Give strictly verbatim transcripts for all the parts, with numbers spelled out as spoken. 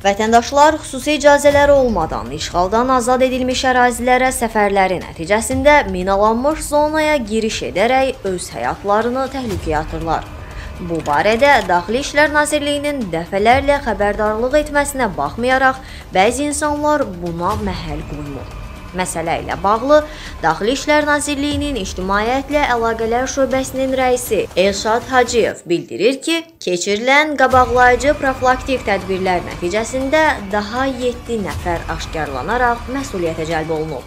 Vətəndaşlar xüsusi icazələri olmadan işğaldan azad edilmiş ərazilərə səfərləri nəticəsində minalanmış zonaya giriş edərək öz həyatlarını təhlükəyə atırlar. Bu barədə Daxili İşlər Nazirliyinin dəfələrlə xəbərdarlıq etməsinə baxmayaraq, bəzi insanlar buna məhəl qoymur. Məsələ ilə bağlı Daxili İşlər Nazirliyinin İctimaiyyətlə Əlaqələr Şöbəsinin rəisi Elşad Hacıyev bildirir ki, keçirilən qabaqlayıcı profilaktik tədbirlər nəticəsində daha yeddi nəfər aşkarlanaraq məsuliyyətə cəlb olunub.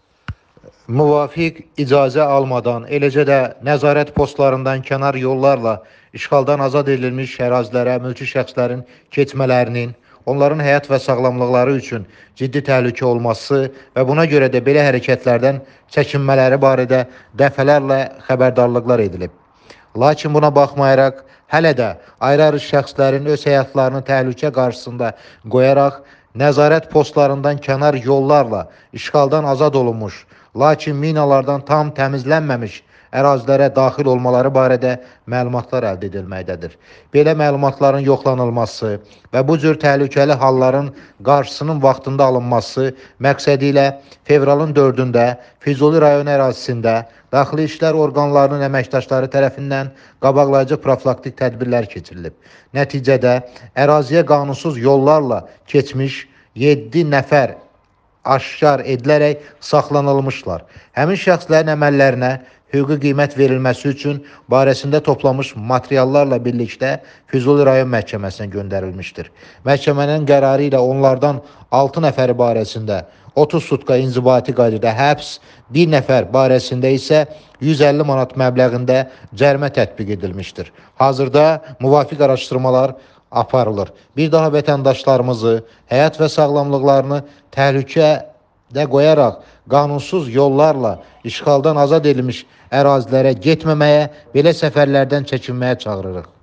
Müvafiq icazə almadan, eləcə də nəzarət postlarından kənar yollarla işğaldan azad edilmiş ərazilərə mülki şəxslərin keçmələrinin, onların həyat və sağlamlıqları üçün ciddi təhlükə olması və buna görə də belə hərəkətlərdən çəkinmələri barədə dəfələrlə xəbərdarlıqlar edilib. Lakin buna baxmayaraq, hələ də ayrı-ayrı şəxslərin öz həyatlarını təhlükə qarşısında qoyaraq, nəzarət postlarından kənar yollarla işğaldan azad olunmuş, lakin minalardan tam təmizlənməmiş ərazilərə daxil olmaları barədə məlumatlar əldə edilməkdədir. Belə məlumatların yoxlanılması və bu cür təhlükəli halların qarşısının vaxtında alınması məqsədi ilə fevralın dördündə Füzuli rayon ərazisində Daxili İşlər orqanlarının əməkdaşları tərəfindən qabaqlayıcı profilaktik tədbirlər keçirilib. Nəticədə əraziyə qanunsuz yollarla keçmiş yeddi nəfər aşkar edilərək saxlanılmışlar. Həmin şəxslərin əməllərinə hüquqi qiymət verilməsi üçün barəsində toplamış materiallarla birlikdə Füzuli rayon məhkəməsinə göndərilmişdir. Məhkəmənin qərarı ilə onlardan altı nəfəri barəsində otuz sutka inzibati qaydada həbs, bir nəfər barəsində isə yüz əlli manat məbləğində cərimə tətbiq edilmişdir. Hazırda müvafiq araşdırmalar aparılır. Bir daha vətəndaşlarımızı, həyat və sağlamlıqlarını təhlükədə qoyaraq qanunsuz yollarla işğaldan azad edilmiş ərazilərə getməməyə, belə səfərlərdən çəkinməyə çağırırıq.